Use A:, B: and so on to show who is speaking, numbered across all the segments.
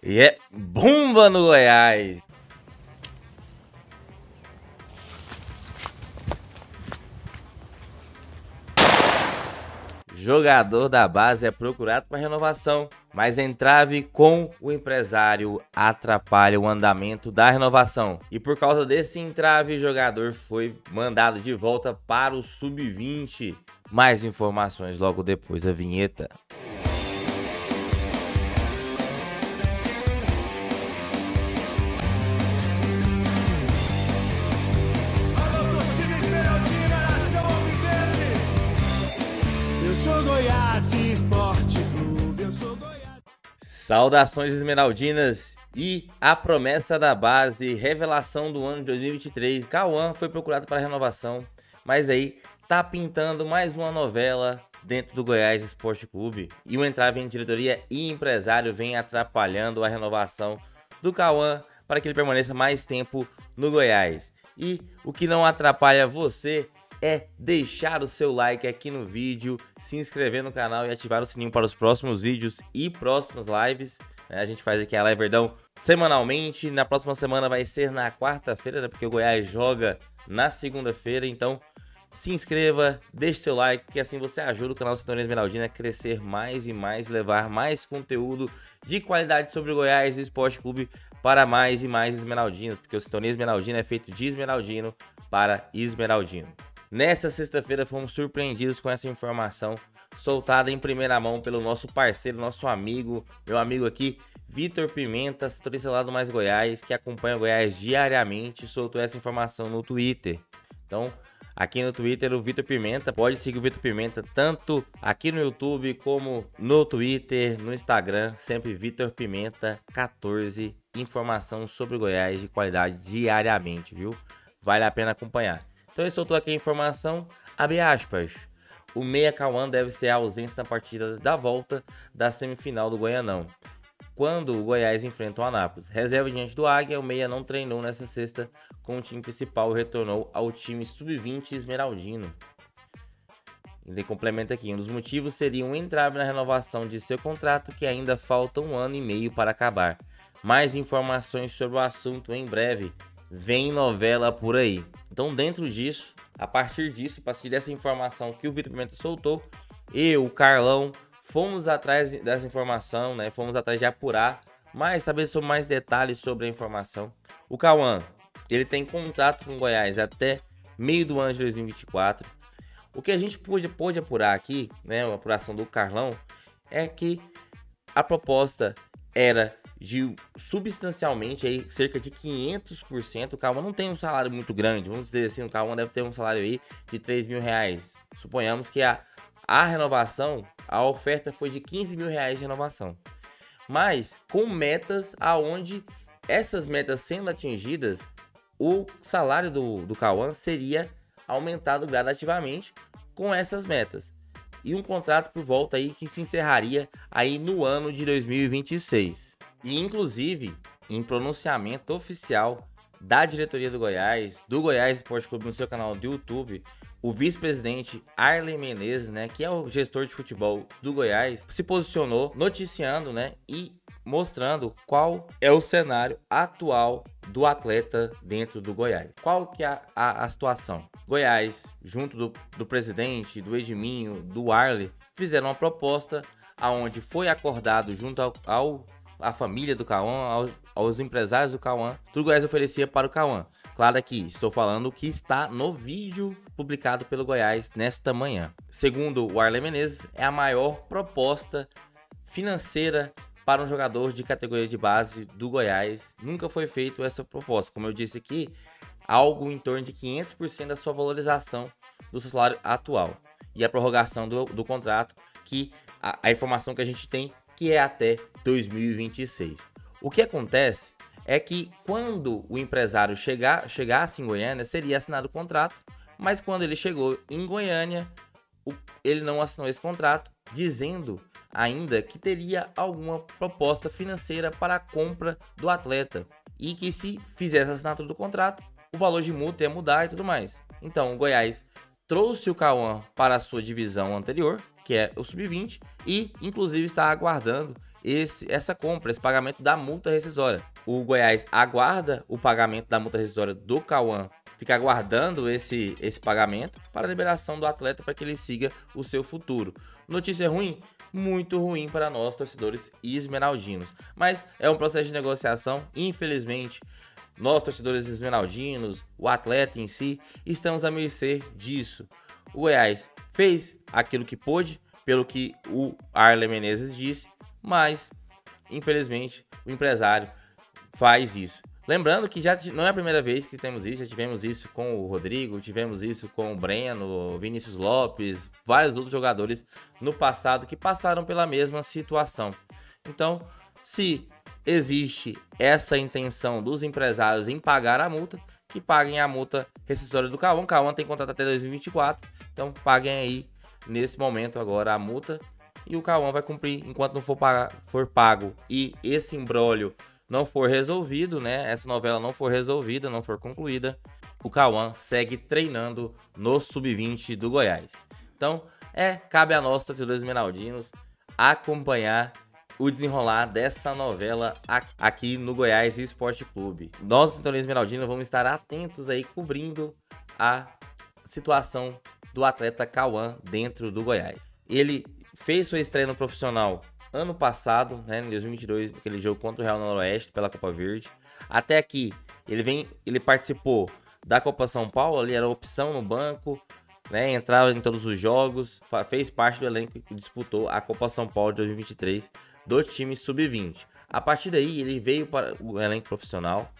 A: E é bomba no Goiás. Jogador da base é procurado para renovação, mas entrave com o empresário atrapalha o andamento da renovação. E por causa desse entrave, o jogador foi mandado de volta para o Sub-20. Mais informações logo depois da vinheta. Saudações esmeraldinas e a promessa da base, revelação do ano de 2023, Cauã foi procurado para renovação, mas aí tá pintando mais uma novela dentro do Goiás Esporte Clube e o entrave em diretoria e empresário vem atrapalhando a renovação do Cauã para que ele permaneça mais tempo no Goiás. E o que não atrapalha você é deixar o seu like aqui no vídeo, se inscrever no canal e ativar o sininho para os próximos vídeos e próximas lives. A gente faz aqui a Live Verdão semanalmente, na próxima semana vai ser na quarta-feira, né, porque o Goiás joga na segunda-feira, então se inscreva, deixe seu like, que assim você ajuda o canal Sintonia Esmeraldina a crescer mais e mais, levar mais conteúdo de qualidade sobre o Goiás Esporte Clube para mais e mais esmeraldinos, porque o Sintonia Esmeraldina é feito de esmeraldino para esmeraldino. Nessa sexta-feira fomos surpreendidos com essa informação soltada em primeira mão pelo nosso parceiro, nosso amigo, meu amigo aqui, Vitor Pimenta, setorista lá do Mais Goiás, que acompanha o Goiás diariamente, soltou essa informação no Twitter. Então, aqui no Twitter, o Vitor Pimenta, pode seguir o Vitor Pimenta tanto aqui no YouTube como no Twitter, no Instagram, sempre Vitor Pimenta 14, informação sobre o Goiás de qualidade diariamente, viu? Vale a pena acompanhar. Então ele soltou aqui a informação, abre aspas, o meia Cauã deve ser a ausência na partida da volta da semifinal do Goianão, quando o Goiás enfrenta o Anápolis. Reserva diante do Águia, o meia não treinou nessa sexta com o time principal e retornou ao time sub-20 esmeraldino. Ele complementa aqui, um dos motivos seria um entrave na renovação de seu contrato que ainda falta 1 ano e meio para acabar. Mais informações sobre o assunto em breve. Vem novela por aí. Então dentro disso, a partir dessa informação que o Vitor Pimenta soltou, eu, o Carlão, fomos atrás dessa informação, né? Fomos atrás de apurar, mas saber sobre mais detalhes sobre a informação. O Cauã, ele tem contrato com o Goiás até meio do ano de 2024. O que a gente pôde apurar aqui, né? A apuração do Carlão, é que a proposta era de substancialmente aí, cerca de 500%. O Cauã não tem um salário muito grande, vamos dizer assim, o Cauã deve ter um salário aí de 3 mil reais. Suponhamos que a renovação, a oferta foi de 15 mil reais de renovação, mas com metas aonde essas metas sendo atingidas, o salário do Cauã seria aumentado gradativamente com essas metas. E um contrato por volta aí que se encerraria aí no ano de 2026. E inclusive, em pronunciamento oficial da diretoria do Goiás Esporte Clube no seu canal do YouTube, o vice-presidente Arlen Menezes, né, que é o gestor de futebol do Goiás, se posicionou noticiando, né, e mostrando qual é o cenário atual do atleta dentro do Goiás. Qual que é a situação? Goiás, junto do presidente, do Edminho, do Arlen, fizeram uma proposta aonde foi acordado junto à família do Cauã, aos empresários do Cauã, tudo o Goiás oferecia para o Cauã. Claro que estou falando o que está no vídeo publicado pelo Goiás nesta manhã. Segundo o Arlen Menezes, é a maior proposta financeira para um jogador de categoria de base do Goiás. Nunca foi feita essa proposta. Como eu disse aqui, algo em torno de 500% da sua valorização do seu salário atual. E a prorrogação do contrato, que a informação que a gente tem, que é até 2026. O que acontece é que quando o empresário chegasse em Goiânia, seria assinado o contrato, mas quando ele chegou em Goiânia, ele não assinou esse contrato, dizendo ainda que teria alguma proposta financeira para a compra do atleta e que se fizesse a assinatura do contrato, o valor de multa ia mudar e tudo mais. Então o Goiás trouxe o Cauã para a sua divisão anterior, que é o Sub-20, e inclusive está aguardando essa compra, esse pagamento da multa rescisória. O Goiás aguarda o pagamento da multa rescisória do Cauã, fica aguardando esse pagamento para a liberação do atleta para que ele siga o seu futuro. Notícia ruim? Muito ruim para nós, torcedores esmeraldinos. Mas é um processo de negociação, infelizmente. Nós, torcedores esmeraldinos, o atleta em si, estamos à mercê disso. O Goiás fez aquilo que pôde, pelo que o Arlen Menezes disse, mas, infelizmente, o empresário faz isso. Lembrando que já não é a primeira vez que temos isso, já tivemos isso com o Rodrigo, tivemos isso com o Breno, Vinícius Lopes, vários outros jogadores no passado que passaram pela mesma situação. Então, se existe essa intenção dos empresários em pagar a multa, que paguem a multa rescisória do Cauã. O Cauã tem contrato até 2024, então paguem aí nesse momento agora a multa e o Cauã vai cumprir enquanto não for pago e esse imbróglio não for resolvido, né? Essa novela não for resolvida, não for concluída, o Cauã segue treinando no Sub-20 do Goiás. Então, cabe a nós, torcedores esmeraldinos, acompanhar o desenrolar dessa novela aqui no Goiás Esporte Clube. Nós, torcedores esmeraldinos, vamos estar atentos aí, cobrindo a situação do atleta Cauã dentro do Goiás. Ele fez sua estreia no profissional ano passado, né, em 2022, aquele jogo contra o Real Noroeste pela Copa Verde. Até aqui, ele participou da Copa São Paulo, ali era opção no banco, né, entrava em todos os jogos, fez parte do elenco que disputou a Copa São Paulo de 2023 do time Sub-20. A partir daí, ele veio para o elenco profissional,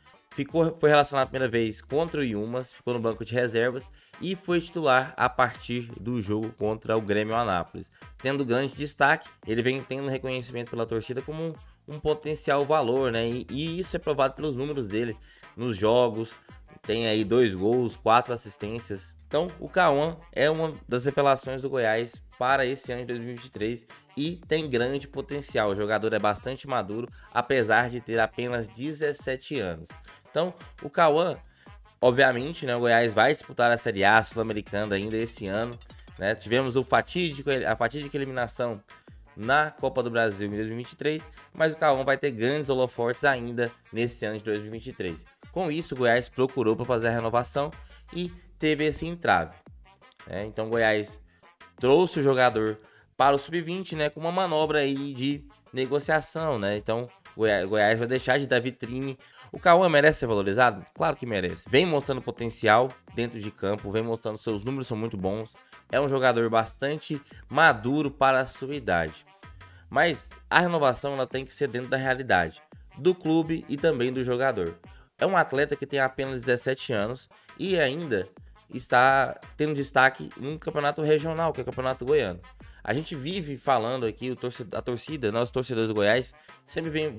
A: foi relacionado a primeira vez contra o Yumas, ficou no banco de reservas e foi titular a partir do jogo contra o Grêmio Anápolis. Tendo grande destaque, ele vem tendo reconhecimento pela torcida como um potencial valor, né? E isso é provado pelos números dele nos jogos. Tem aí 2 gols, 4 assistências. Então, o Cauã é uma das revelações do Goiás para esse ano de 2023 e tem grande potencial. O jogador é bastante maduro, apesar de ter apenas 17 anos. Então, o Cauã, obviamente, né, o Goiás vai disputar a Série A Sul-Americana ainda esse ano, né? Tivemos a fatídica eliminação na Copa do Brasil em 2023, mas o Cauã vai ter grandes holofotes ainda nesse ano de 2023. Com isso, o Goiás procurou para fazer a renovação e teve esse entrave, né? Então, o Goiás trouxe o jogador para o Sub-20, né, com uma manobra aí de negociação, né? Então, o Goiás vai deixar de dar vitrine. O Cauã merece ser valorizado? Claro que merece. Vem mostrando potencial dentro de campo, vem mostrando seus números são muito bons. É um jogador bastante maduro para a sua idade. Mas a renovação ela tem que ser dentro da realidade do clube e também do jogador. É um atleta que tem apenas 17 anos e ainda está tendo destaque em um campeonato regional, que é o Campeonato Goiano. A gente vive falando aqui, a torcida, nós torcedores do Goiás, sempre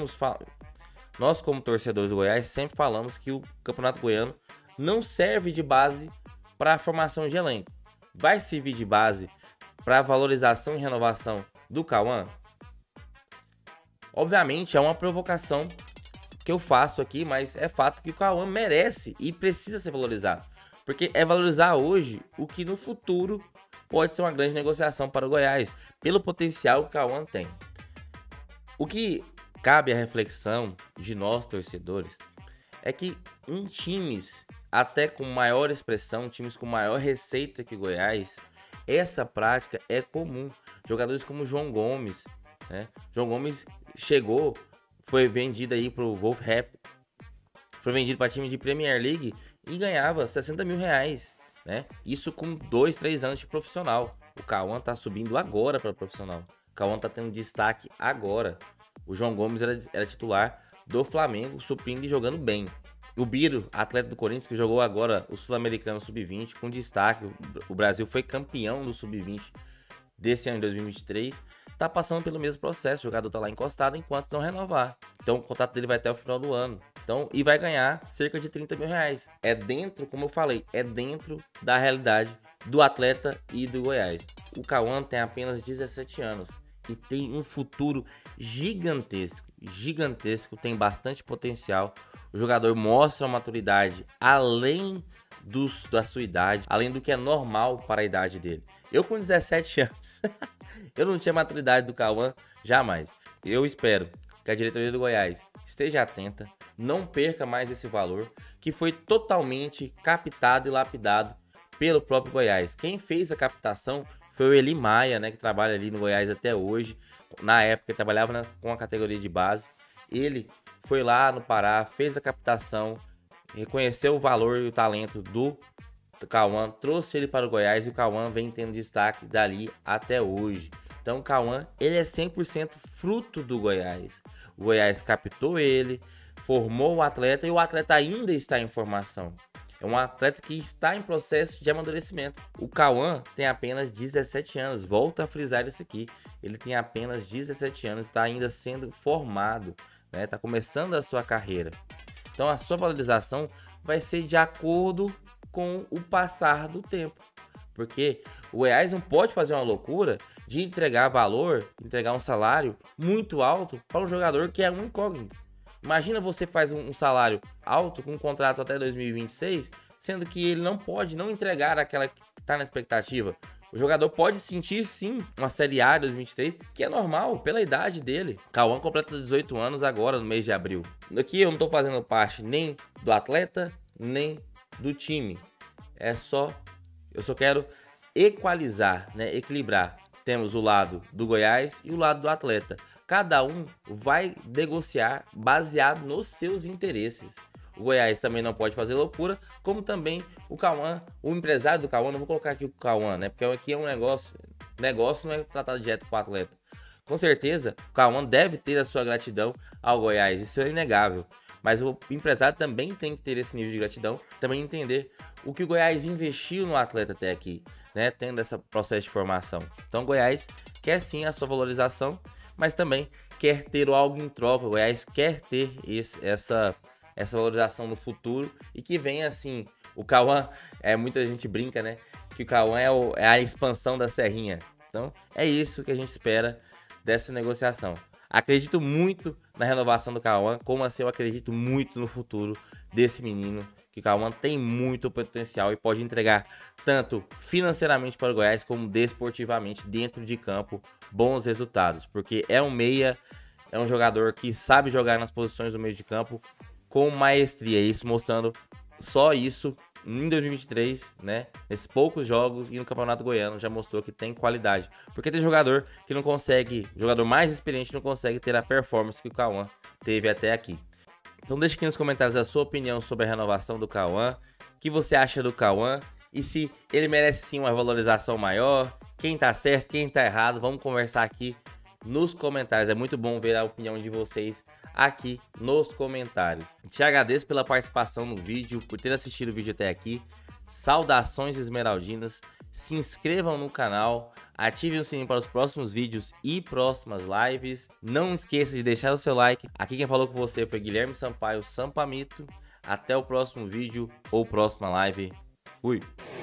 A: nós como torcedores do Goiás, sempre falamos que o Campeonato Goiano não serve de base para a formação de elenco. Vai servir de base para a valorização e renovação do Cauã? Obviamente é uma provocação que eu faço aqui, mas é fato que o Cauã merece e precisa ser valorizado. Porque é valorizar hoje o que no futuro pode ser uma grande negociação para o Goiás, pelo potencial que o Cauã tem. O que cabe à reflexão de nós torcedores é que em times até com maior expressão, times com maior receita que o Goiás, essa prática é comum. Jogadores como João Gomes, né? João Gomes chegou, foi vendido aí para o Wolverhampton, foi vendido para time de Premier League e ganhava 60 mil reais, né? Isso com 2, 3 anos de profissional. O Cauã tá subindo agora para profissional. O Cauã tá tendo destaque agora. O João Gomes era titular do Flamengo, suprindo e jogando bem. O Biro, atleta do Corinthians, que jogou agora o Sul-Americano Sub-20 com destaque. O Brasil foi campeão do Sub-20 desse ano de 2023. Tá passando pelo mesmo processo. O jogador tá lá encostado enquanto não renovar. Então o contrato dele vai até o final do ano. Então, e vai ganhar cerca de 30 mil reais. É dentro, como eu falei, é dentro da realidade do atleta e do Goiás. O Cauã tem apenas 17 anos e tem um futuro gigantesco, tem bastante potencial. O jogador mostra uma maturidade além da sua idade, além do que é normal para a idade dele. Eu com 17 anos, eu não tinha maturidade do Cauã, jamais. Eu espero que a diretoria do Goiás esteja atenta, não perca mais esse valor, que foi totalmente captado e lapidado pelo próprio Goiás. Quem fez a captação foi o Eli Maia, né, que trabalha ali no Goiás até hoje. Na época, ele trabalhava com a categoria de base. Ele foi lá no Pará, fez a captação, reconheceu o valor e o talento do Cauã, trouxe ele para o Goiás e o Cauã vem tendo destaque dali até hoje. Então o Cauã, ele é 100% fruto do Goiás. O Goiás captou ele, formou o atleta e o atleta ainda está em formação. É um atleta que está em processo de amadurecimento. O Cauã tem apenas 17 anos, volto a frisar isso aqui. Ele tem apenas 17 anos, está ainda sendo formado, né? Está começando a sua carreira. Então a sua valorização vai ser de acordo com o passar do tempo. Porque o Goiás não pode fazer uma loucura de entregar valor, entregar um salário muito alto para um jogador que é um incógnito. Imagina você faz um salário alto com um contrato até 2026, sendo que ele não pode não entregar aquela que está na expectativa. O jogador pode sentir sim uma Série A 2023, que é normal pela idade dele. Cauã completa 18 anos agora no mês de abril. Aqui eu não estou fazendo parte nem do atleta, nem do time. Eu só quero equalizar, né, equilibrar. Temos o lado do Goiás e o lado do atleta. Cada um vai negociar baseado nos seus interesses. O Goiás também não pode fazer loucura, como também o Cauã, o empresário do Cauã, não vou colocar aqui o Cauã, né? Porque aqui é um negócio não é tratado direto com o atleta. Com certeza, o Cauã deve ter a sua gratidão ao Goiás, isso é inegável. Mas o empresário também tem que ter esse nível de gratidão, também entender o que o Goiás investiu no atleta até aqui, né? Tendo esse processo de formação. Então o Goiás quer sim a sua valorização, mas também quer ter algo em troca. O Goiás quer ter essa valorização no futuro e que venha assim. O Cauã, muita gente brinca, né? Que o Cauã é a expansão da Serrinha. Então é isso que a gente espera dessa negociação. Acredito muito na renovação do Cauã, como assim eu acredito muito no futuro desse menino, que o Cauã tem muito potencial e pode entregar tanto financeiramente para o Goiás como desportivamente dentro de campo bons resultados, porque é um meia, é um jogador que sabe jogar nas posições do meio de campo com maestria, isso mostrando só isso em 2023, né? Nesses poucos jogos e no Campeonato Goiano já mostrou que tem qualidade. Porque tem jogador que não consegue, jogador mais experiente não consegue ter a performance que o Cauã teve até aqui. Então deixa aqui nos comentários a sua opinião sobre a renovação do Cauã, o que você acha do Cauã e se ele merece sim uma valorização maior, quem tá certo, quem tá errado, vamos conversar aqui nos comentários. É muito bom ver a opinião de vocês aqui nos comentários. Te agradeço pela participação no vídeo, por ter assistido o vídeo até aqui. Saudações esmeraldinas, se inscrevam no canal, ativem o sininho para os próximos vídeos e próximas lives. Não esqueça de deixar o seu like. Aqui quem falou com você foi Guilherme Sampaio Sampamito. Até o próximo vídeo ou próxima live. Fui!